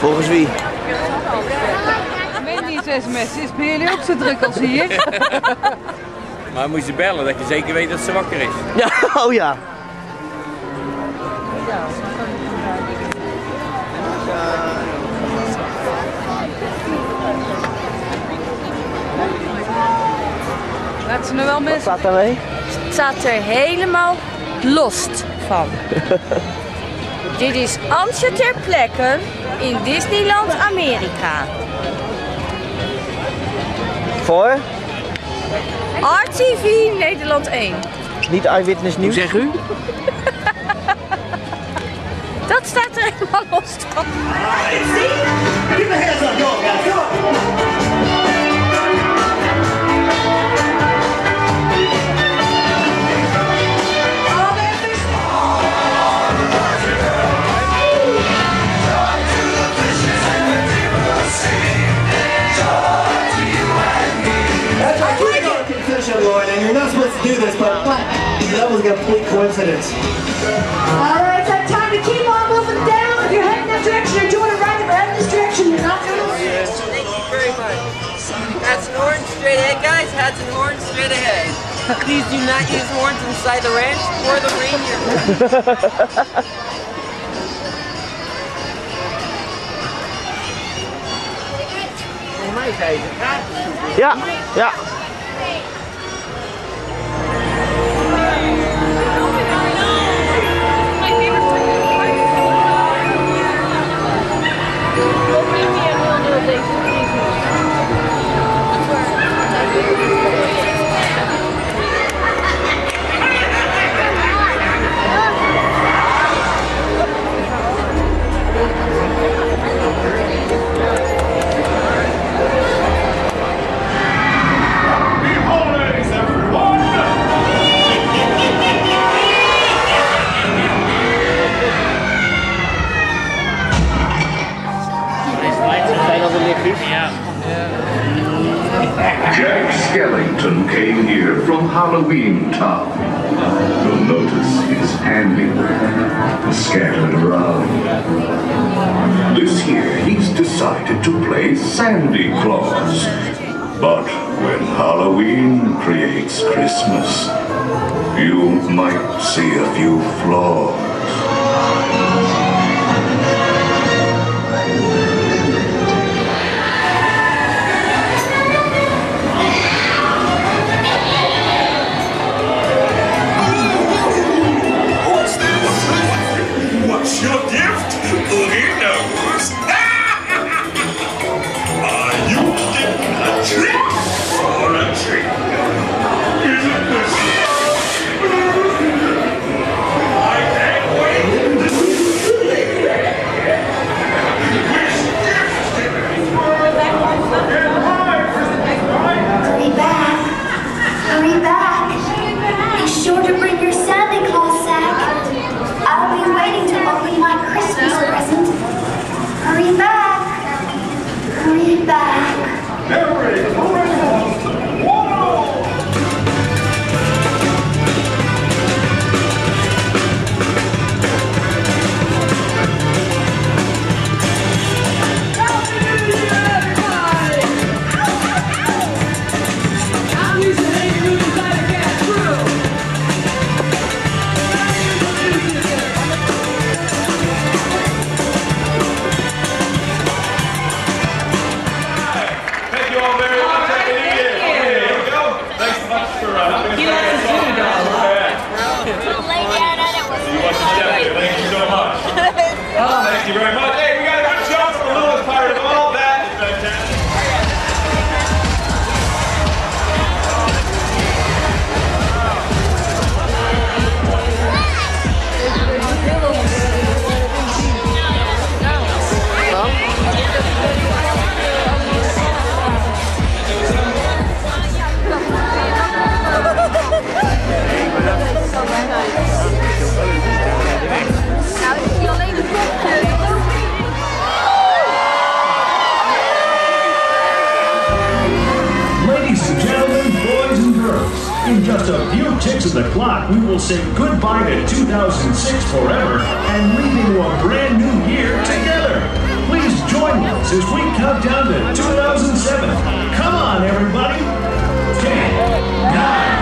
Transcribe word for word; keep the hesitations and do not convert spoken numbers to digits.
Volgens wie? Wendy sms is bij jullie ook zo druk als hier. Maar moet je bellen dat je zeker weet dat ze wakker is. Ja, oh ja. Laat ze er wel met. Wat staat daarmee? Het staat er helemaal lost van. Dit is Antje ter plekke in Disneyland Amerika. Voor? R T V Nederland één. Niet Eyewitness Nieuws? Zeg u? Dat staat er helemaal los van. Lord, and you're not supposed to do this, but that was a complete coincidence. Alright, it's time to keep on moving down. If you're heading that direction, you're doing it right. If you're heading this direction, you're not doing it. Thank you very much. Hats and horns straight ahead, guys. Hats and horns straight ahead. Please do not use horns inside the ranch or the reindeer. Volgens mij zei ze kaartjes. Ja, ja. Jack Skellington came here from Halloween Town. You'll notice his handiwork scattered around. This year he's decided to play Sandy Claus. But when Halloween creates Christmas, you might see a few flaws. What's your gift? He knows. Are you getting a trick or a treat? Isn't this? I can't wait. Which gift? Hurry back. Hurry back. Be sure to bring your Santa Claus sack. I'll be waiting to open my Christmas present. Hurry back. Hurry back. Hurry, hurry, whoa! Thank you very much. Hey, we got a good job from the littlest pirate of all. That is fantastic. In just a few ticks of the clock, we will say goodbye to two thousand six forever and leap into a brand new year together. Please join us as we count down to two thousand seven. Come on, everybody. ten, nine,